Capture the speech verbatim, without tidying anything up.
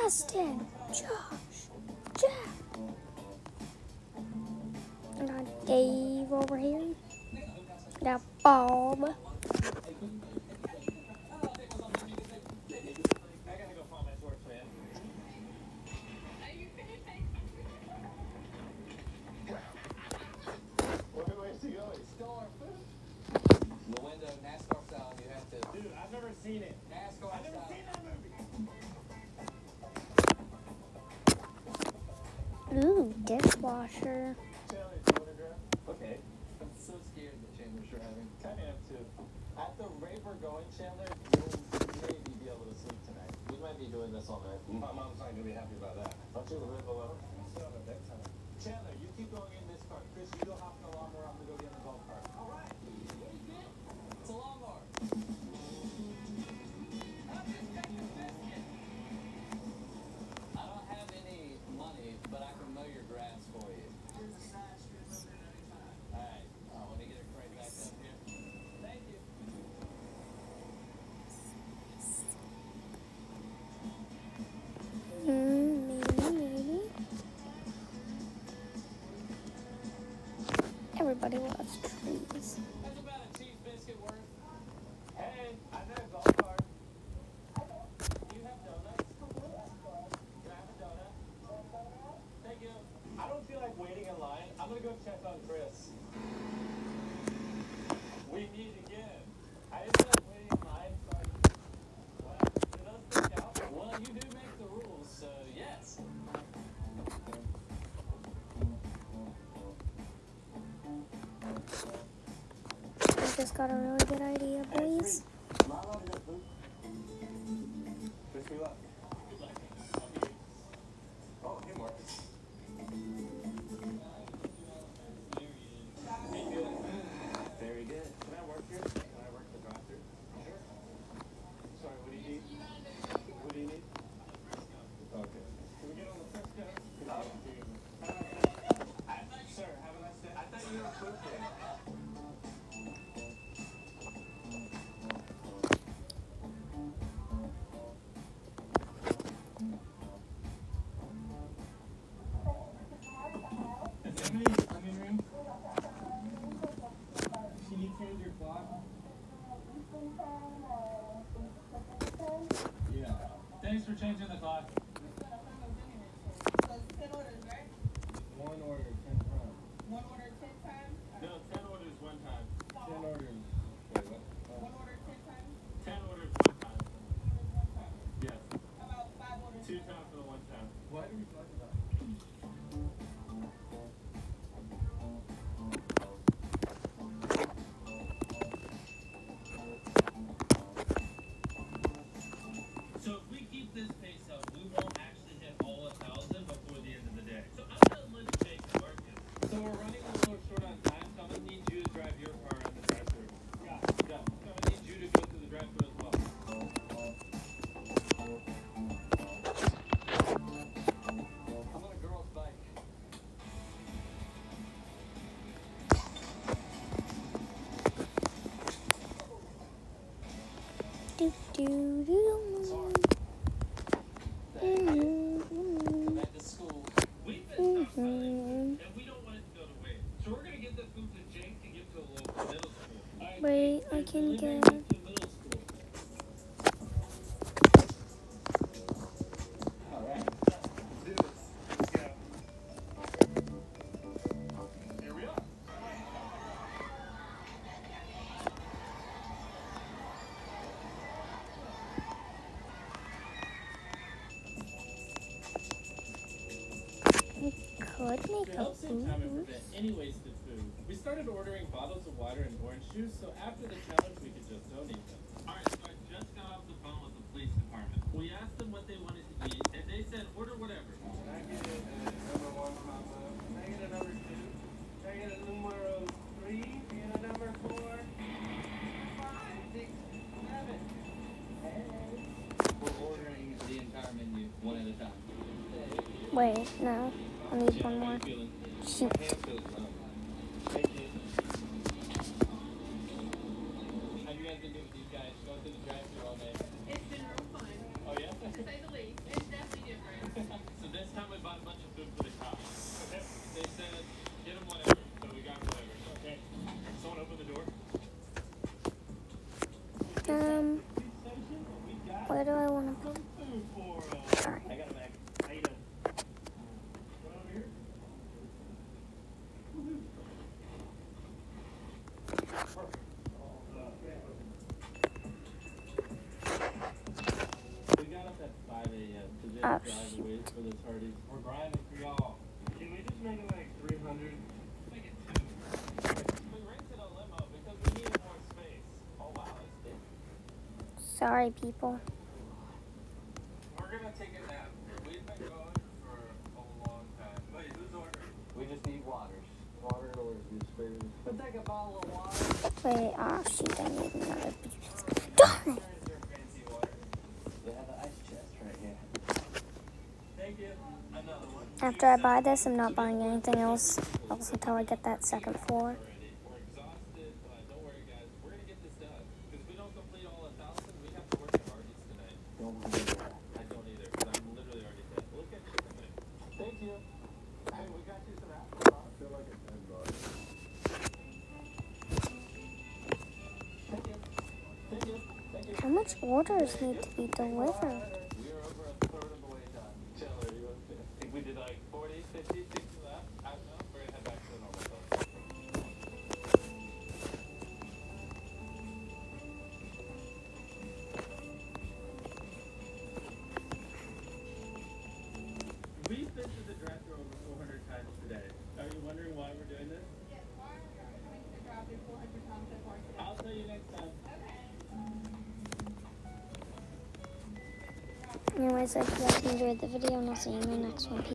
Justin, Josh, Jack. I got Dave over here. I got Bob. Seen it. NASCAR I've never seen that movie. Ooh, dishwasher. Chandler, photograph. Okay. I'm so scared that Chandler's driving. Kind of am too. At the rate we're going, Chandler, you'll maybe be able to sleep tonight. We might be doing this all night. My mom's not gonna be happy about that. Don't you live alone? I still have a bedtime. Chandler, you keep going in this car. Chris, you go hop in the lawnmower. I'm gonna go get in the golf cart. All right. It's a lawnmower. But I can mow your grass for you. Alright, uh, let me get it right back up here. Thank you. Mm, maybe, maybe. Everybody loves trees. That's about a cheese biscuit worth. Hey, I know a golf cart. Do you have donuts? Can I have a donut? Thank you. I don't feel like waiting in line. I'm gonna go check on Chris. We meet again. I didn't feel like waiting in line, so I... Well, it does work out. Well, you do make the rules, so yes. I just got a really good idea, boys. Wish me luck. Oh, hey, Marcus. Very good. Can I work here? Can I work the drive-thru? Sure. Sorry, what do you need? What do you need? Okay. Can we get on the Frisco? No. Uh, sir, have a nice day. I thought you were cooking. Yeah. Thanks for changing the clock. So it's ten orders, right? One order, ten times. One order, ten times? No, ten orders one time. Ten orders. Wait, what? Oh. One order, ten times? Ten orders one time. Orders one time. Yes. How about five orders? Two times for the one time. Why do we talk about it? So if we keep this pace up, we won't actually hit all a thousand before the end of the day. So I'm gonna let Jake work it. So we're running a little short on time, so I'm gonna need you to drive your car at the drive-thru. Yeah. Yeah. So I'm gonna need you to go through the drive-thru as well. I'm on a girl's bike. Do do do. Sorry. Mm-hmm. I'm at the school. We've been stuck by this, and we don't want it to go to waste. So we're gonna get the food to Jake to give to a local middle school. All right, Wait, Jake, I we're can delivering get- it to middle school. All right. Let's do this. Let's go. Here we are. Could make To a help save time and food. prevent any wasted food, we started ordering bottles of water and orange juice, so after the challenge, we could just donate them. Alright, so I just got off the phone with the police department. We asked them what they wanted to eat, and they said order whatever. Can I get a number one papa? Can I get a number two? Can I get a numero three? Can I get a number four? Five, six, seven. Hey. We're ordering the entire menu one at a time. Wait, no. I need Yeah, one how more. you feeling? Shoot. My hand feels numb. Thank you. How you guys been doing with these guys? Going through the drive-thru all day? It's been real fun, Oh yeah? to say the least. It's definitely different. big Oh, driveways for this Hardee's. We're grinding for y'all. Can we just make it like three hundred? Make it two. We rented a limo because we needed more space. Oh wow, it's big. Sorry, people. We're gonna take a nap. We've been going for a long time. Wait, who's ordering? We just need waters. Water or juice, baby. We'll take a bottle of water. Wait, oh shoot, I need another piece. Darn it! Fancy water. They have an ice chest right here. Thank you. Another one. After I buy this, I'm not buying anything else, else until I get that second floor. We're exhausted, but don't worry, guys. We're gonna get this done. Because if we don't complete all a thousand, we have to work at Hardee's tonight. Don't believe that. I don't either, because I'm literally already dead. Look at you tonight. Thank you. Hey, we got you some apples. I feel like it's ten bucks. Thank you. Thank you. Thank you. How much orders need to be delivered? We are over a third of the way done. Chandler, you want to I think we did like forty, fifty, sixty left. I don't know. We're gonna head back to the normal zone. We've been to the drive-thru over four hundred times today. Are you wondering why we're doing this? Yes, why are we coming to the drive-thru four hundred times so far today? I'll tell you next time. Okay. Anyways, I hope you guys enjoyed the video, and I'll see you in my next one.